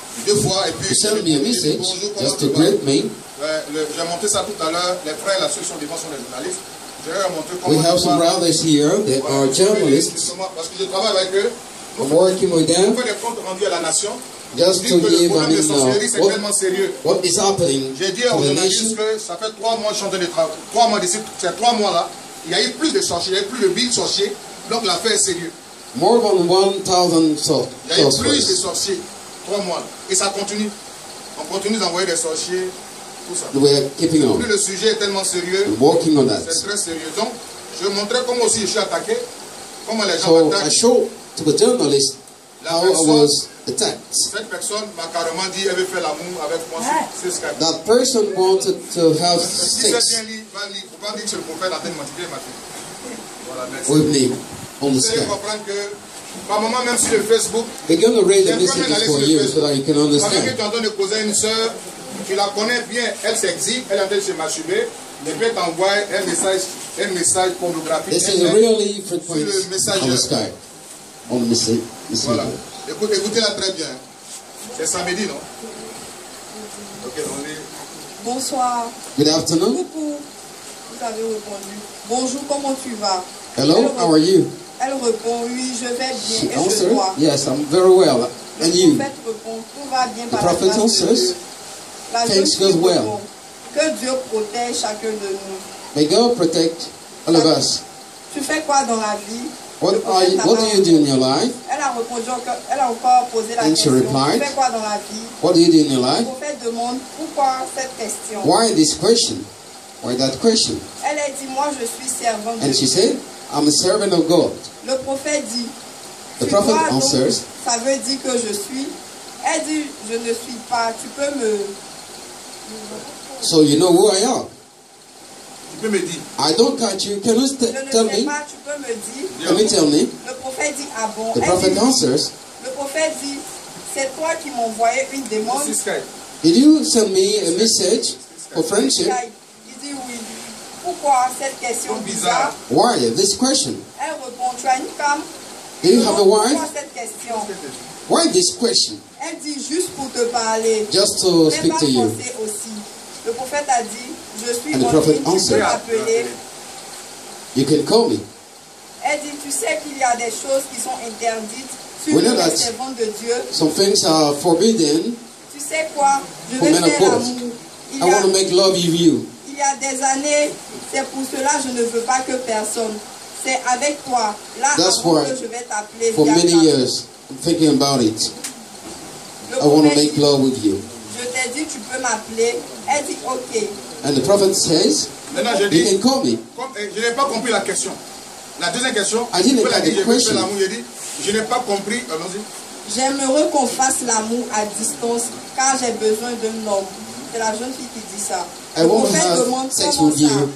[SPEAKER 2] 2 fois, et puis
[SPEAKER 3] You sent me a message just to greet me.
[SPEAKER 2] J'ai monté ça tout à l'heure. Les frères là, ceux qui sont devant sont les journalistes. Je vais leur montrer
[SPEAKER 3] We
[SPEAKER 2] comment
[SPEAKER 3] have some brothers here that are journalists.
[SPEAKER 2] parce que je travaille avec eux.
[SPEAKER 3] I'm working with
[SPEAKER 2] On
[SPEAKER 3] them
[SPEAKER 2] fait des comptes rendus à la nation.
[SPEAKER 3] just
[SPEAKER 2] Dis
[SPEAKER 3] to
[SPEAKER 2] que le
[SPEAKER 3] give,
[SPEAKER 2] problème de sorcellerie, c'est tellement sérieux.
[SPEAKER 3] what is happening
[SPEAKER 2] J'ai dit
[SPEAKER 3] to
[SPEAKER 2] aux
[SPEAKER 3] the
[SPEAKER 2] journalistes
[SPEAKER 3] nation.
[SPEAKER 2] que ça fait 3 mois que je suis en train de travailler. 3 mois d'ici, ces 3 mois-là, il y a eu plus de sorciers, il y a eu plus de 1000 sorciers. Donc l'affaire est sérieuse.
[SPEAKER 3] More than 1,000
[SPEAKER 2] Il y a eu plus de
[SPEAKER 3] sorcerers.
[SPEAKER 2] sorciers. 3 mois. Et ça continue. On continue d'envoyer des sorciers. Tout ça.
[SPEAKER 3] We are keeping on,
[SPEAKER 2] Plus le sujet est tellement sérieux.
[SPEAKER 3] working on that.
[SPEAKER 2] C'est très sérieux. Donc, je montrais comment aussi je suis attaqué. Comment les gens
[SPEAKER 3] So I
[SPEAKER 2] m'attaquent.
[SPEAKER 3] showed to the journalist how I was attacked.
[SPEAKER 2] Cette personne m'a carrément dit elle veut faire l'amour avec moi sur Skype.
[SPEAKER 3] That person wanted to have
[SPEAKER 2] Si c'est
[SPEAKER 3] sex
[SPEAKER 2] bien lu, va lire. Faut pas dire que c'est le prophète en train de m'attirer ma fille. Voilà, merci.
[SPEAKER 3] with me on the
[SPEAKER 2] Vous allez
[SPEAKER 3] Skype.
[SPEAKER 2] comprendre que, par moment, même sur le Facebook,
[SPEAKER 3] We're going to read the
[SPEAKER 2] j'aime pas même
[SPEAKER 3] messages
[SPEAKER 2] aller
[SPEAKER 3] for
[SPEAKER 2] sur le
[SPEAKER 3] you so
[SPEAKER 2] Facebook.
[SPEAKER 3] that you can
[SPEAKER 2] Pendant que tu
[SPEAKER 3] understand.
[SPEAKER 2] es en train de causer à une soeur, tu la connais bien, elle s'exhibe, elle est en train de se masturber, et puis elle t'envoie un message pornographique.
[SPEAKER 3] This is really frequent
[SPEAKER 2] Sur le
[SPEAKER 3] on
[SPEAKER 2] messager.
[SPEAKER 3] the Skype. On the message.
[SPEAKER 2] Voilà. Écoutez-la très bien. C'est samedi, non? Ok, on est...
[SPEAKER 6] Bonsoir.
[SPEAKER 3] Good afternoon.
[SPEAKER 6] Coucou. Vous avez répondu. Bonjour, comment tu vas?
[SPEAKER 3] Hello, how are you?
[SPEAKER 6] Elle répond, oui, je vais bien
[SPEAKER 3] She
[SPEAKER 6] et je
[SPEAKER 3] answered,
[SPEAKER 6] dois.
[SPEAKER 3] yes, I'm very well. And
[SPEAKER 6] Le
[SPEAKER 3] you?
[SPEAKER 6] prophète répond, tout va bien
[SPEAKER 3] The
[SPEAKER 6] par la
[SPEAKER 3] prophet
[SPEAKER 6] grâce de
[SPEAKER 3] answers,
[SPEAKER 6] Dieu. La jeune
[SPEAKER 3] things
[SPEAKER 6] fille
[SPEAKER 3] goes well.
[SPEAKER 6] répond, que Dieu protège chacun de nous.
[SPEAKER 3] May God protect all of us.
[SPEAKER 6] Tu fais quoi dans la vie?
[SPEAKER 3] What
[SPEAKER 6] Le prophète n'a
[SPEAKER 3] do
[SPEAKER 6] pas
[SPEAKER 3] you do in your life?
[SPEAKER 6] Elle a répondu, elle a encore posé la
[SPEAKER 3] And she
[SPEAKER 6] question.
[SPEAKER 3] replied,
[SPEAKER 6] Tu fais quoi dans la vie?
[SPEAKER 3] What do you do in your
[SPEAKER 6] Le
[SPEAKER 3] life?
[SPEAKER 6] prophète demande, pourquoi cette question?
[SPEAKER 3] Why this question? Why that question?
[SPEAKER 6] Elle a dit, moi je suis servante de
[SPEAKER 3] And she
[SPEAKER 6] Dieu.
[SPEAKER 3] said, I'm a servant of God.
[SPEAKER 6] Le prophète dit,
[SPEAKER 3] The
[SPEAKER 6] tu
[SPEAKER 3] prophet
[SPEAKER 6] crois donc,
[SPEAKER 3] answers,
[SPEAKER 6] ça veut dire que je suis. Elle dit, je ne suis pas. Tu peux me...
[SPEAKER 3] so you know who I am.
[SPEAKER 2] Tu peux me dire.
[SPEAKER 3] I don't catch you. Can you
[SPEAKER 6] Je ne
[SPEAKER 3] tell
[SPEAKER 6] sais
[SPEAKER 3] me?
[SPEAKER 6] pas, tu peux me dire.
[SPEAKER 3] Can you tell me?
[SPEAKER 6] Le prophète dit, ah bon.
[SPEAKER 3] The
[SPEAKER 6] Elle
[SPEAKER 3] prophet
[SPEAKER 6] dit,
[SPEAKER 3] answers,
[SPEAKER 6] le prophète dit, c'est toi qui m'envoyais une demande.
[SPEAKER 2] Sur Skype.
[SPEAKER 3] Did you send me a message for friendship?
[SPEAKER 6] Il dit oui. Pourquoi cette question bizarre?
[SPEAKER 3] Why this question?
[SPEAKER 6] Elle répond, tu as une femme?
[SPEAKER 3] Do you have a
[SPEAKER 6] Pourquoi
[SPEAKER 3] wife?
[SPEAKER 6] cette question?
[SPEAKER 3] Why this question?
[SPEAKER 6] Elle dit juste pour te parler.
[SPEAKER 3] Just to
[SPEAKER 6] Mais
[SPEAKER 3] speak
[SPEAKER 6] pas
[SPEAKER 3] to you.
[SPEAKER 6] forcer aussi. Le prophète a dit, je suis
[SPEAKER 3] And the
[SPEAKER 6] en
[SPEAKER 3] prophet
[SPEAKER 6] ligne, tu peux
[SPEAKER 3] answered.
[SPEAKER 6] m'appeler.
[SPEAKER 3] You can call me.
[SPEAKER 6] Elle dit, tu sais qu'il y a des choses qui sont interdites sur
[SPEAKER 3] We know
[SPEAKER 6] les
[SPEAKER 3] that
[SPEAKER 6] servantes de Dieu.
[SPEAKER 3] some things are forbidden.
[SPEAKER 6] Tu sais quoi? Je
[SPEAKER 3] For
[SPEAKER 6] vais
[SPEAKER 3] men of
[SPEAKER 6] faire
[SPEAKER 3] God.
[SPEAKER 6] l'amour.
[SPEAKER 3] I want to make love with you.
[SPEAKER 6] Il y a des années, c'est pour cela que je ne veux pas que personne. C'est avec toi. Là,
[SPEAKER 3] That's
[SPEAKER 6] avant
[SPEAKER 3] why
[SPEAKER 6] que je vais t'appeler.
[SPEAKER 3] For
[SPEAKER 6] via
[SPEAKER 3] many
[SPEAKER 6] ta-
[SPEAKER 3] years, I'm thinking about it.
[SPEAKER 6] Le
[SPEAKER 3] I want to
[SPEAKER 6] prophète
[SPEAKER 3] make
[SPEAKER 6] dit,
[SPEAKER 3] love with you.
[SPEAKER 6] je t'ai dit, tu peux m'appeler. Elle dit, ok.
[SPEAKER 3] And the prophet says,
[SPEAKER 2] Maintenant, je
[SPEAKER 3] you
[SPEAKER 2] dis,
[SPEAKER 3] can call me.
[SPEAKER 2] je n'ai pas compris la question. La deuxième question,
[SPEAKER 3] I didn't
[SPEAKER 2] elle a dit,
[SPEAKER 3] get the
[SPEAKER 2] je veux
[SPEAKER 3] question.
[SPEAKER 2] faire l'amour, il a dit, je n'ai pas compris, allons-y.
[SPEAKER 6] J'aimerais qu'on fasse l'amour à distance car j'ai besoin d'un homme. C'est la jeune fille qui dit ça.
[SPEAKER 3] I
[SPEAKER 6] Le
[SPEAKER 3] want to
[SPEAKER 6] prophète
[SPEAKER 3] have
[SPEAKER 6] demande
[SPEAKER 3] sex
[SPEAKER 6] comment
[SPEAKER 3] with
[SPEAKER 6] ça.
[SPEAKER 3] you.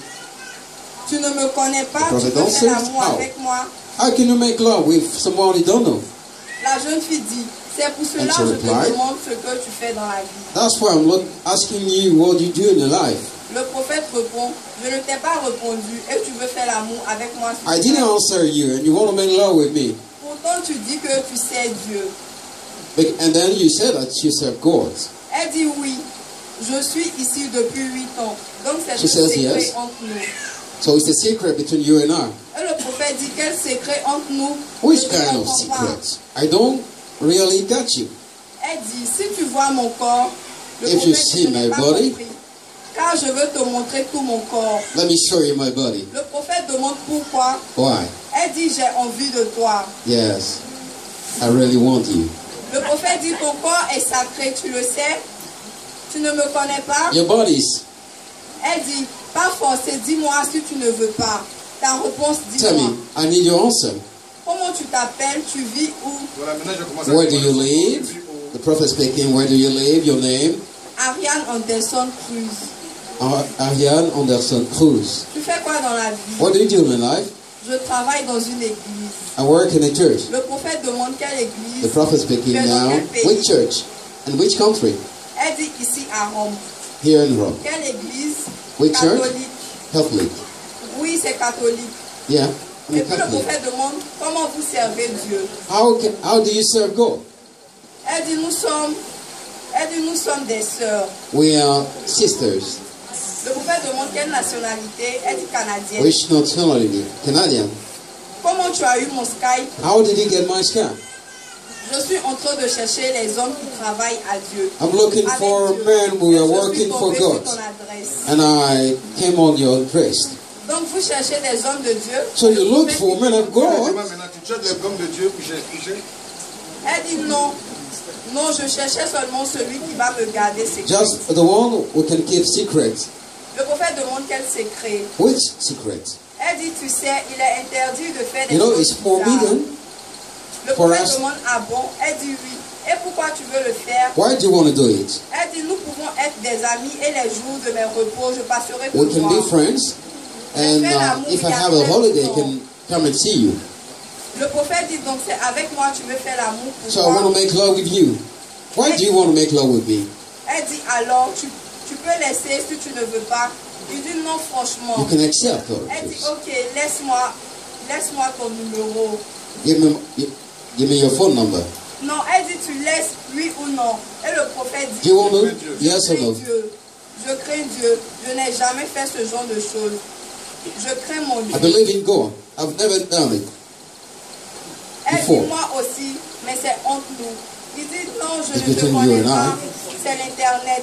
[SPEAKER 6] Tu ne me connais pas,
[SPEAKER 3] The
[SPEAKER 6] tu
[SPEAKER 3] prophet
[SPEAKER 6] peux faire
[SPEAKER 3] answers,
[SPEAKER 6] l'amour
[SPEAKER 3] how?
[SPEAKER 6] avec moi.
[SPEAKER 3] How can you make love with someone you don't know?
[SPEAKER 6] La jeune fille dit, c'est pour cela
[SPEAKER 3] And she
[SPEAKER 6] que je te
[SPEAKER 3] replied,
[SPEAKER 6] demande ce que tu fais dans la vie.
[SPEAKER 3] That's why I'm asking you what you do in your life.
[SPEAKER 6] Le prophète répond, je ne t'ai pas répondu et tu veux faire l'amour avec moi. sur
[SPEAKER 3] I didn't
[SPEAKER 6] terre.
[SPEAKER 3] answer you, and you want to make love with me.
[SPEAKER 6] Pourtant tu dis que tu sais Dieu.
[SPEAKER 3] And then you said that you serve God.
[SPEAKER 6] Elle dit oui, je suis ici depuis 8 ans. Donc c'est
[SPEAKER 3] She
[SPEAKER 6] un
[SPEAKER 3] says
[SPEAKER 6] secret
[SPEAKER 3] yes.
[SPEAKER 6] entre nous.
[SPEAKER 3] So it's a secret between you and I.
[SPEAKER 6] Et le prophète dit, quel secret entre nous?
[SPEAKER 3] Which
[SPEAKER 6] Je ne
[SPEAKER 3] kind of
[SPEAKER 6] comprends pas.
[SPEAKER 3] secret? I don't really get you.
[SPEAKER 6] Elle dit, si tu vois mon corps, le
[SPEAKER 3] If you
[SPEAKER 6] prophète
[SPEAKER 3] see
[SPEAKER 6] dit, je n'ai
[SPEAKER 3] my
[SPEAKER 6] pas
[SPEAKER 3] body,
[SPEAKER 6] compris. Car je veux te montrer tout mon corps.
[SPEAKER 3] Let me show you my body.
[SPEAKER 6] Le prophète demande pourquoi.
[SPEAKER 3] Why?
[SPEAKER 6] Elle dit, j'ai envie de toi.
[SPEAKER 3] Yes, I really want you.
[SPEAKER 6] Le prophète dit, ton corps est sacré, tu le sais. Tu ne me connais pas.
[SPEAKER 3] Your bodies.
[SPEAKER 6] Elle dit, pas forcé, dis-moi si tu ne veux pas. Ta réponse,
[SPEAKER 3] Tell
[SPEAKER 6] dis-moi.
[SPEAKER 3] me, I need your answer.
[SPEAKER 6] Comment tu t'appelles? Tu vis où?
[SPEAKER 2] Voilà, maintenant je commence à
[SPEAKER 3] Where do you live? The prophet speaking, where do you live? Your name?
[SPEAKER 6] Ariane Anderson Cruz.
[SPEAKER 3] Ariane Anderson Cruz.
[SPEAKER 6] Tu fais quoi dans la vie?
[SPEAKER 3] What do you do in life?
[SPEAKER 6] Je travaille dans une église.
[SPEAKER 3] I work in a church.
[SPEAKER 6] Le prophète demande quelle
[SPEAKER 3] The
[SPEAKER 6] église.
[SPEAKER 3] prophet speaking
[SPEAKER 6] Tu es dans
[SPEAKER 3] now.
[SPEAKER 6] quel pays?
[SPEAKER 3] Which church? And which country?
[SPEAKER 6] Elle dit ici à Rome.
[SPEAKER 3] Here in Rome.
[SPEAKER 6] Quelle église?
[SPEAKER 3] Which church?
[SPEAKER 6] Catholique.
[SPEAKER 3] Catholic.
[SPEAKER 6] Oui, c'est catholique.
[SPEAKER 3] Yeah, I'm
[SPEAKER 6] Et
[SPEAKER 3] a
[SPEAKER 6] puis le
[SPEAKER 3] Catholic.
[SPEAKER 6] prophète demande comment vous servez Dieu.
[SPEAKER 3] How do you serve God?
[SPEAKER 6] Elle dit nous sommes Elle dit, nous sommes des sœurs.
[SPEAKER 3] We are sisters.
[SPEAKER 6] Le prophète demande quelle nationalité. Elle dit canadienne.
[SPEAKER 3] Which nationality? Canadian.
[SPEAKER 6] Comment tu as eu mon Skype?
[SPEAKER 3] How did you get my Skype?
[SPEAKER 6] Je suis en train de chercher les hommes qui travaillent à Dieu.
[SPEAKER 3] I'm looking for men who are working for God. And I came on your address.
[SPEAKER 6] Donc vous cherchez des hommes de Dieu.
[SPEAKER 3] So you look for men of God.
[SPEAKER 6] Elle dit non. Non, je cherchais seulement celui qui va me garder secret.
[SPEAKER 3] Just the one who can keep secrets.
[SPEAKER 6] Le prophète demande quel secret.
[SPEAKER 3] Which secret?
[SPEAKER 6] Elle dit, tu sais, il est interdit de faire des
[SPEAKER 3] choses
[SPEAKER 6] it's
[SPEAKER 3] forbidden.
[SPEAKER 6] Le prophète demande, ah bon? Elle dit oui. Et pourquoi tu veux le faire?
[SPEAKER 3] Why do you want to do it?
[SPEAKER 6] Elle dit, nous pouvons être des amis et les jours de mes repos, je passerai te
[SPEAKER 3] We can
[SPEAKER 6] voir.
[SPEAKER 3] be friends, and if I have a holiday, I can come and see you.
[SPEAKER 6] Le prophète dit donc, c'est avec moi tu veux faire l'amour.
[SPEAKER 3] So I want to make love with you. Why do you want to make love with me?
[SPEAKER 6] Elle dit alors, tu peux laisser si tu ne veux pas. Il dit non, franchement.
[SPEAKER 3] You can accept.
[SPEAKER 6] Elle dit ok, laisse-moi ton numéro.
[SPEAKER 3] Give me your phone number.
[SPEAKER 6] Non, elle dit tu laisses oui ou non. Et le prophète dit,
[SPEAKER 3] do you want to? Yes or no?
[SPEAKER 6] Je crains Dieu. Je n'ai jamais fait ce genre de choses. Je crains mon Dieu.
[SPEAKER 3] I believe in God. I've never done it.
[SPEAKER 6] Elle dit moi aussi, mais c'est entre nous. Il dit non, je ne te connais pas. C'est l'internet.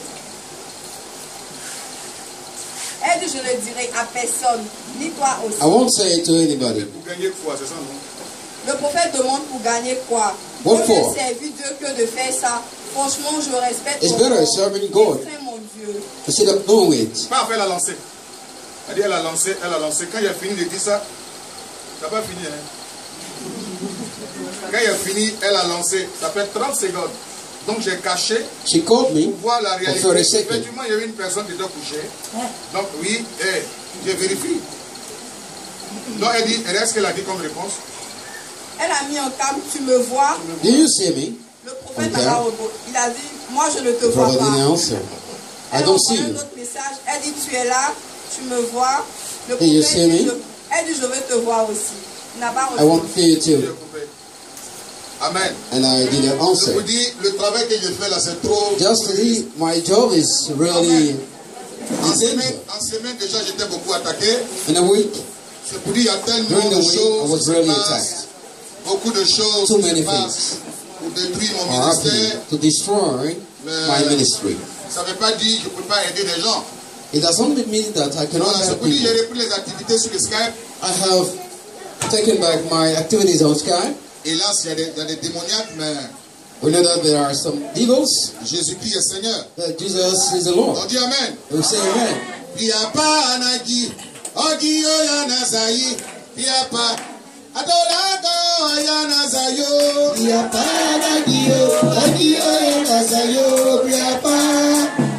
[SPEAKER 6] Elle dit je ne dirai à personne, ni toi aussi.
[SPEAKER 3] I won't say it to anybody.
[SPEAKER 2] Pour gagner quoi, c'est ça, non?
[SPEAKER 6] Le prophète demande pour gagner quoi?
[SPEAKER 3] What for?
[SPEAKER 6] Mieux servir Dieu que de faire ça. Franchement, je respecte.
[SPEAKER 3] It's better serving God.
[SPEAKER 6] Mon Dieu.
[SPEAKER 3] Instead of doing it.
[SPEAKER 2] Pas après, elle a lancé. Elle dit elle a lancé. Quand il a fini de dire ça, ça n'a pas fini. Hein? Quand il a fini, elle a lancé. Ça fait 30 secondes. Donc j'ai caché
[SPEAKER 3] pour
[SPEAKER 2] voir la réalité. Effectivement, il y avait une personne qui était couchée. Donc oui, je vérifie. Donc elle dit, est-ce qu'elle a dit comme réponse?
[SPEAKER 6] Elle a mis en cam, tu me vois?
[SPEAKER 3] Do you see me?
[SPEAKER 6] Le prophète il a dit, moi je ne te vois pas.
[SPEAKER 3] I don't see you.
[SPEAKER 6] Un autre message, elle dit, tu es là, tu me vois. Le
[SPEAKER 3] prophète you see me?
[SPEAKER 6] Elle dit, je veux te voir aussi. Il n'a pas
[SPEAKER 3] I want to see you too.
[SPEAKER 2] Amen.
[SPEAKER 3] And I didn't answer.
[SPEAKER 2] Je vous dis, le travail que je fais là, c'est trop.
[SPEAKER 3] Just my job is really.
[SPEAKER 2] En semaine déjà, j'étais beaucoup attaqué.
[SPEAKER 3] In a week.
[SPEAKER 2] C'est pour dire, il y a tellement de choses. Beaucoup de choses.
[SPEAKER 3] Too many things.
[SPEAKER 2] Pour détruire mon ministère.
[SPEAKER 3] To destroy my ministry.
[SPEAKER 2] Ça ne veut pas dire que je ne peux pas aider les gens.
[SPEAKER 3] It doesn't mean that I cannot help people.
[SPEAKER 2] J'ai repris les activités sur le Skype.
[SPEAKER 3] I have taken back my activities on Skype.
[SPEAKER 2] Et là, il y a des démoniaques, mais
[SPEAKER 3] we know that there are some devils.
[SPEAKER 2] Jésus-Christ est Seigneur.
[SPEAKER 3] That Jesus is the Lord.
[SPEAKER 2] On dit Amen.
[SPEAKER 3] We say Amen.
[SPEAKER 2] Piapa anagi, ogi oya nazayi, piapa. Adolago oya nazayo. Piapa anagi, ogi oya nazayo, piapa.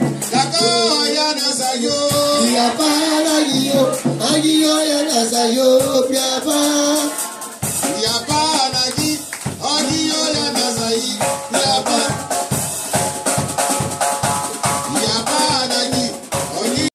[SPEAKER 2] Dago oya nazayo. Piapa anagi, ogi oya nazayo.